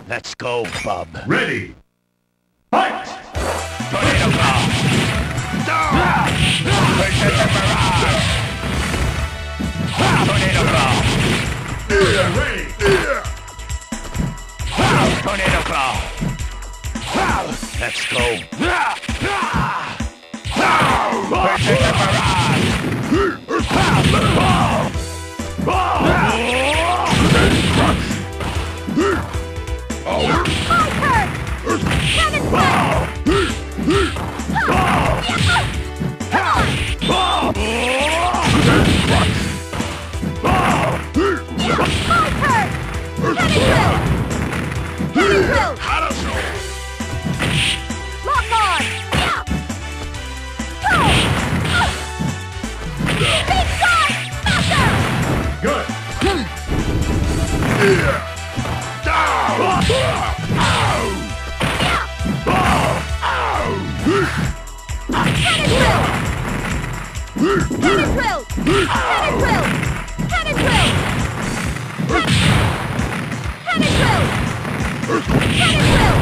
Let's go, bub. Ready! Fight! Tornado claw! Protect barrage! Tornado claw! Ready! Tornado claw! Let's go! Protect the barrage! Good! Cannon drill!